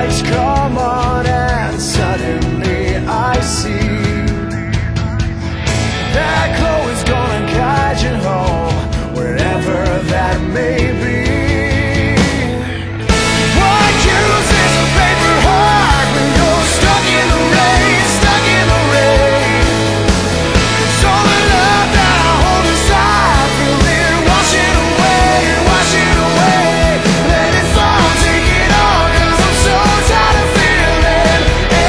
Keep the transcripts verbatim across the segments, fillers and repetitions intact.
lights come on and suddenly I see that Chloe's gonna guide you home, wherever that may be. What use is a paper heart when you're stuck in the rain, stuck in the rain? It's all the love that I hold inside, feel it washing away, washing away. Let it fall, take it all, 'cause I'm so tired of feeling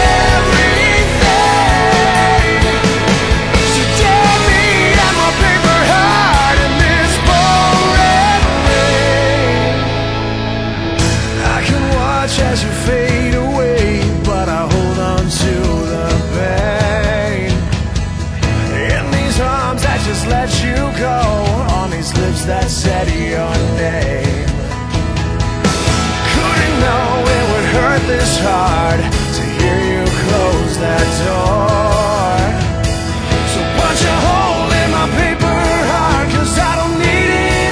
everything. So take me and my paper heart in this pouring rain. I can watch as you fade away, but I hold on to the pain. In these arms that just let you go, on these lips that said your name. Couldn't know it would hurt this hard to hear you close that door. So punch a hole in my paper heart, 'cause I don't need it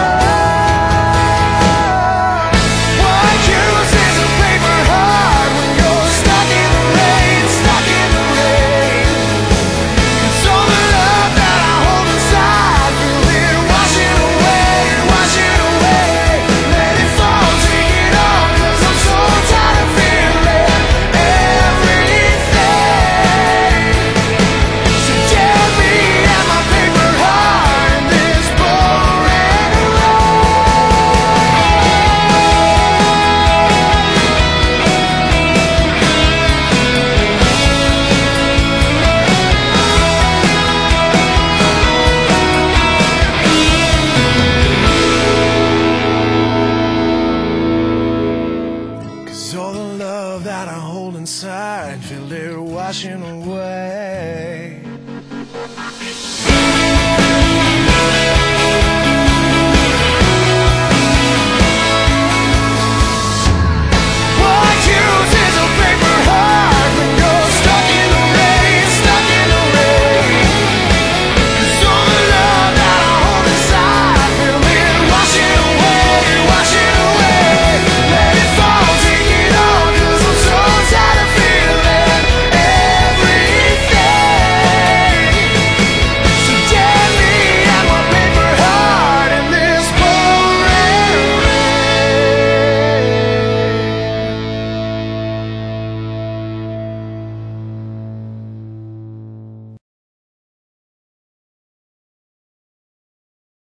anymore. What use is a paper heart when you're stuck in the rain, stuck in the rain? It's all the love that I hold inside, feel it washing away, washing away. Let it fall, take it all, 'cause I'm so tired of feeling everything. So take me and my paper heart in this pouring rain. 'Cause all the love that I hold inside, feel it washing away.